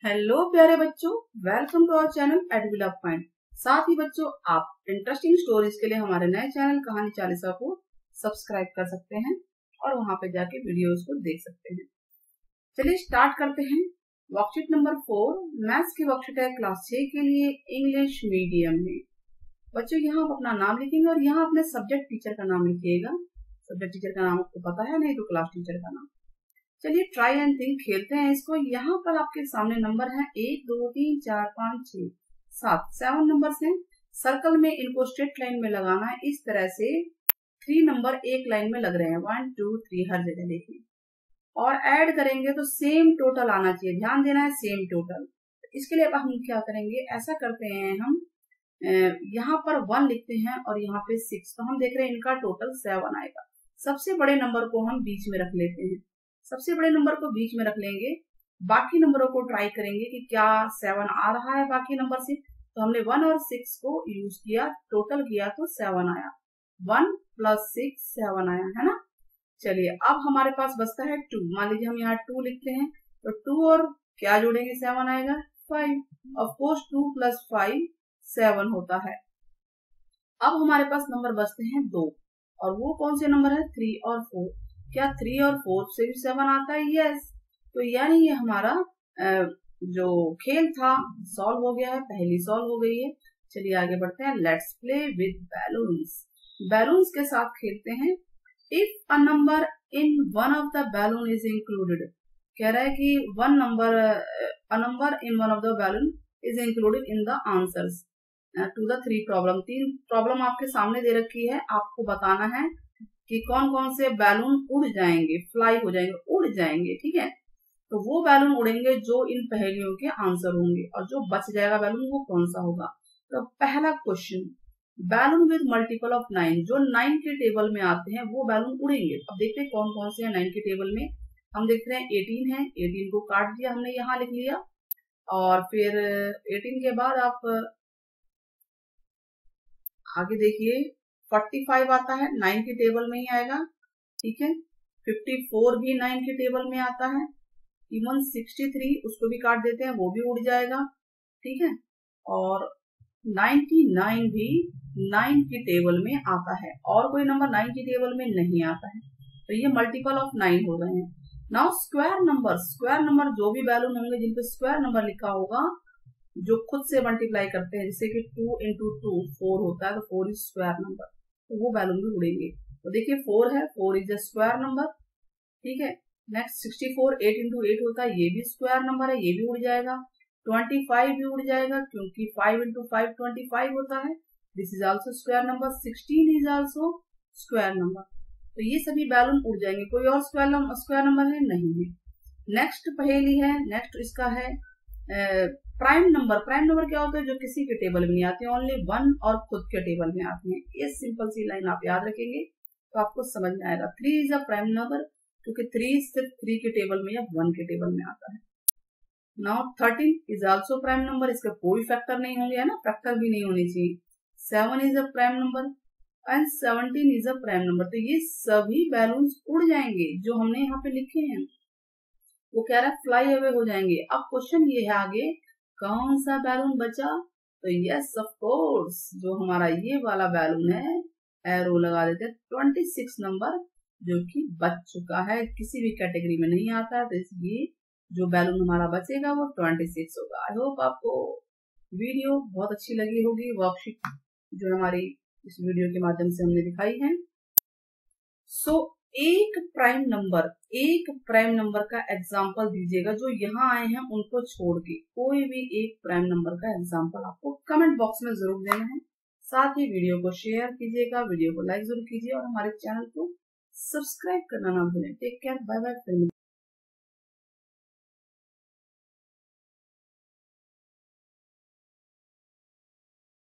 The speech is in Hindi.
हेलो प्यारे बच्चों, welcome to our channel Edvlog point. साथ ही बच्चों, आप इंटरेस्टिंग स्टोरीज के लिए हमारे नए चैनल कहानी चालीसा को सब्सक्राइब कर सकते हैं और वहां पे जाके वीडियोस को देख सकते हैं। चलिए स्टार्ट करते हैं। वर्कशीट नंबर 4 मैथ्स की वर्कशीट है क्लास 6 के लिए इंग्लिश मीडियम में। बच्चों यहाँ आप अपना नाम लिखेंगे और यहाँ अपने सब्जेक्ट टीचर का नाम लिखिएगा। सब्जेक्ट टीचर का नाम आपको पता है, नहीं तो क्लास टीचर का नाम। चलिए ट्राई एंड थिंक खेलते हैं इसको। यहाँ पर आपके सामने नंबर है 1 2 3 4 5 6 7 7 नंबर हैं। सर्कल में इनको स्ट्रेट लाइन में लगाना है। इस तरह से 3 नंबर एक लाइन में लग रहे हैं, 1 2 3 हर जगह देखिए, और ऐड करेंगे तो सेम टोटल आना चाहिए। ध्यान देना है, सेम टोटल। इसके लिए अब हम क्या करेंगे, ऐसा करते हैं हम यहाँ पर 1 लिखते हैं और यहाँ पे 6, तो हम देख रहे हैं इनका टोटल 7 आएगा। सबसे बड़े नंबर को हम बीच में रख लेते हैं। सबसे बड़े नंबर को बीच में रख लेंगे, बाकी नंबरों को ट्राई करेंगे कि क्या 7 आ रहा है बाकी नंबर से। तो हमने 1 और 6 को यूज किया, टोटल किया तो 7 आया। 1 + 6 7 आया है ना। चलिए अब हमारे पास बचता है 2। मान लीजिए हम यहाँ 2 लिखते हैं तो 2 और क्या जोड़ेंगे, 7 आएगा, 5। ऑफ कोर्स 2 + 5 7 होता है। अब हमारे पास नंबर बचते हैं 2, और वो कौन से नंबर है, 3 और 4। क्या 3 और 4 से भी 7 आता है? यस। तो यानी ये हमारा जो खेल था सॉल्व हो गया है, पहली सॉल्व हो गई है। चलिए आगे बढ़ते हैं। Let's play with balloons. Balloons के साथ खेलते हैं। If a number in one of the balloon is included, कह रहा है कि a number in one of the balloon is included in the answers to the 3 problem. 3 problem आपके सामने दे रखी है, आपको बताना है कि कौन कौन से बैलून उड़ जाएंगे, फ्लाई हो जाएंगे, उड़ जाएंगे। ठीक है, तो वो बैलून उड़ेंगे जो इन पहेलियों के आंसर होंगे, और जो बच जाएगा बैलून वो कौन सा होगा। तो पहला question, balloon with multiple of 9, जो 9 के टेबल में आते हैं वो बैलून उड़ेंगे। अब देखते हैं कौन कौन से हैं 9 के टेबल में। हम देख रहे हैं 18 है, 18 को काट दिया हमने, यहाँ लिख लिया। और फिर 18 के बाद आप आगे देखिए 45 आता है, 9 के टेबल में ही आएगा। ठीक है, 54 भी 9 के टेबल में आता है। इवन 63 उसको भी काट देते हैं, वो भी उड़ जाएगा। ठीक है, और 99 भी 9 के टेबल में आता है, और कोई नंबर 9 के टेबल में नहीं आता है। तो ये मल्टीपल ऑफ 9 हो गए हैं। नाउ स्क्वायर नंबर जो भी बैलून होंगे जिनपे स्क्वायर नंबर लिखा होगा, जो खुद से मल्टीप्लाई करते हैं, जैसे कि 2 × 2 4 होता है, तो 4 इज स्क्वायर नंबर, तो वो बैलून भी उड़ेंगे। तो देखिए 4 है, 4 इज अ स्क्वायर नंबर। ठीक है, नेक्स्ट 64 8 × 8 होता है, ये भी स्क्वायर नंबर है, ये भी उड़ जाएगा। 25 भी उड़ जाएगा क्योंकि 5 × 5 25 होता है, this is also square number. 16 is also square number. तो ये सभी बैलून उड़ जाएंगे। कोई और स्क्वायर नंबर है? नहीं है। नेक्स्ट पहेली है, नेक्स्ट इसका है प्राइम नंबर क्या होता है, जो किसी के टेबल में नहीं आते, ओनली 1 और खुद के टेबल में आते हैं। ये सिंपल सी लाइन आप याद रखेंगे तो आपको समझ में आएगा। 3 इज अ प्राइम नंबर, क्योंकि 3 सिर्फ 3 के टेबल में या 1 के टेबल में आता है। Now 13 is also prime number, इसके कोई फैक्टर नहीं होंगे, है ना, फैक्टर भी नहीं होनी चाहिए। 7 is a prime number and 17 is a prime number. तो ये सभी बैलून्स उड़ जाएंगे जो हमने यहाँ पे लिखे हैं, वो कह रहा है फ्लाई अवे हो जाएंगे। अब क्वेश्चन ये है आगे, कौन सा बैलून बचा? तो यस ऑफ कोर्स, जो हमारा ये वाला बैलून है, एरो लगा देते हैं, 26 नंबर, जो कि बच चुका है, किसी भी कैटेगरी में नहीं आता है। तो इसलिए जो बैलून हमारा बचेगा वो 26 होगा। आई होप आपको वीडियो बहुत अच्छी लगी होगी, वर्कशीट जो हमारी इस वीडियो के माध्यम से हमने दिखाई है। सो एक प्राइम नंबर का एग्जाम्पल दीजिएगा, जो यहाँ आए हैं उनको छोड़ के कोई भी एक प्राइम नंबर का एग्जाम्पल आपको कमेंट बॉक्स में जरूर देना है। साथ ही वीडियो को शेयर कीजिएगा, वीडियो को लाइक जरूर कीजिए और हमारे चैनल को सब्सक्राइब करना ना भूलें। Take care, bye bye.